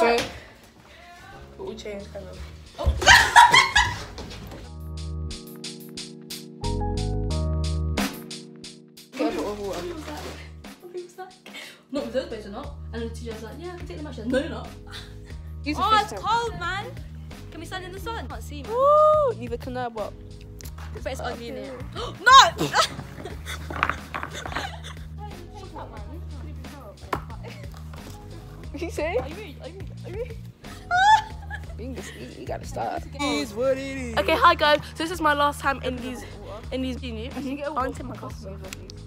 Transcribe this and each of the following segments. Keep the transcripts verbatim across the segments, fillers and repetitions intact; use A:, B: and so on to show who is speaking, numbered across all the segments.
A: So, we'll change kind of. Oh. Get a bottle of water.
B: Not with those bags or not. And the teacher was like, yeah, I can take them out. She said, no, you're not.
A: Use
B: Oh, it's cold, man. Can we stand in the sun? I can't see, man.
A: Woo! Neither can I, but.
B: But it's ugly in it. No!
A: What you say?
B: Are you ready? Are you ready? Are you ready?
A: You, just, you, you gotta start. It is what it is.
B: Okay, hi guys. So this is my last time in these, in these. Mm-hmm. I'll take my glasses off.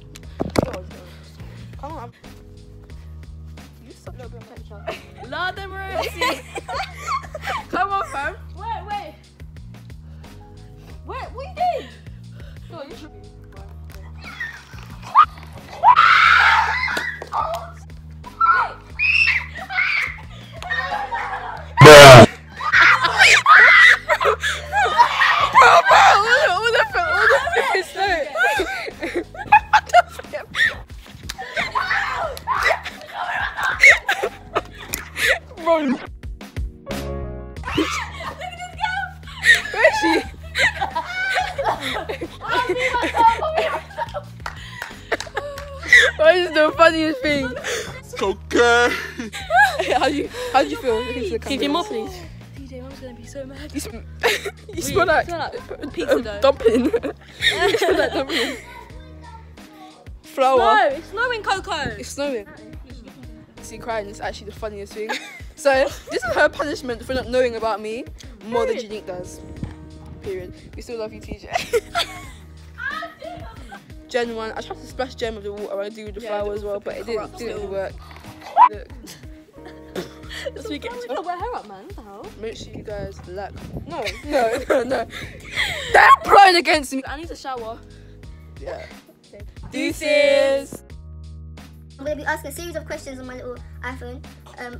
A: Come on. You such a little bit of
B: Lord have mercy.
A: Come on, fam.
B: Wait, wait. Wait, what you doing? No, you should.
A: Where is she? What is the funniest thing?
C: Okay.
A: how you how do you feel?
B: Can you more, please? D J, Mum's gonna be so mad.
A: You, sm you smell like,
B: smell like pizza
A: um,
B: dough.
A: dumpling. You smell like dumpling. Flour.
B: No, it's snowing, Coco.
A: It's snowing. See, crying is actually the funniest thing. So this is her punishment for not knowing about me more than Janique does. Period. We still love you, T J. Gen one. I tried to splash Gen with the water. I do with the
B: Yeah,
A: flour as well, but it didn't, didn't
B: still.
A: work. Look.
B: Let's we get to wear her up, man. What the hell?
A: Make sure you guys like. No, no, no, no. Don't pride against me.
B: I need a shower.
A: Yeah.
B: Deuces.
D: I'm going to be asking a series of questions on my little iPhone. Um,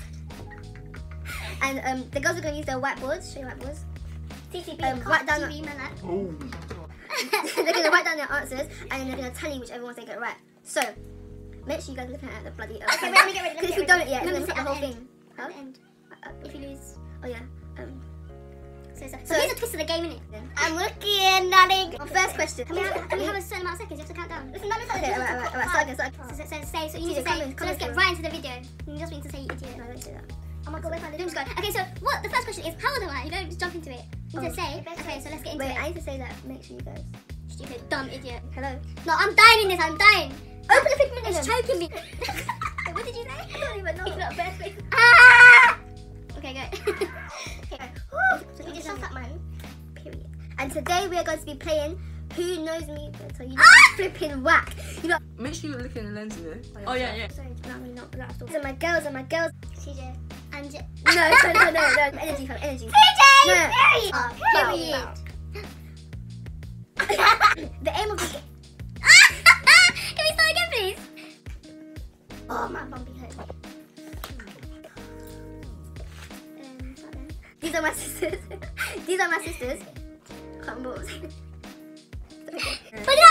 D: and um, the girls are going to use their whiteboards. Show your whiteboards.
E: T C B,
D: Um, write down.
E: T V, man, like.
D: They're going to write down their answers and then they're going to tell you whichever ones they get right. So, make sure you guys are looking at the bloody. Um,
E: Okay, wait, let me get ready.
D: Because if you don't, yeah, it's going to put the whole thing. Huh?
E: At the end.
D: Uh,
E: If you lose.
D: Oh yeah. Um,
E: So, so, so
D: So-
E: here's a twist of the game, innit?
D: Yeah.
E: I'm looking, darling.
D: first question.
E: Can we have, can we have a certain amount of seconds? You have to count down. Listen, no, listen,
D: Okay, alright, alright, alright. Start again, start
E: So,
D: again.
E: so, so, say, so you need
D: T J,
E: to say,
D: come in,
E: so
D: come
E: let's
D: in,
E: get
D: come
E: right into the video. You just need to say idiot.
D: No, don't say that.
E: Oh my god, where's my doom squad? Okay, so what, the first question is, how old am I? You don't just jump into it. You need to
D: Oh.
E: say, okay, so let's get into
D: Wait,
E: it.
D: I need to say that. Make sure you guys.
E: Stupid, dumb idiot.
D: Hello.
E: No, I'm dying in this, I'm dying.
D: Open the fifth minute.
E: It's choking me. What did you say?
D: I don't even know.
E: It's not birthday. Ah! Okay, go. Okay.
D: So
E: You just
D: shut
E: shut
D: up, man. Period. And today we are going to be playing Who Knows Me Better. You
E: Ah!
D: flipping whack. You know.
A: Make sure you're looking in the lens, you know.
B: Oh yeah, yeah.
D: Sorry, no, I'm really not. That's all. These are my girls and my girls.
E: T J. And J.
D: No, no, no, no, no. Energy, fam. Energy.
E: T J!
D: No.
E: Period!
D: Oh,
E: Period.
D: The aim of the game.
E: Can we start again, please?
D: Oh, my bumpy head.
E: Um, start then.
D: These are my sisters. These are my sisters. Can't remember what was
E: Put it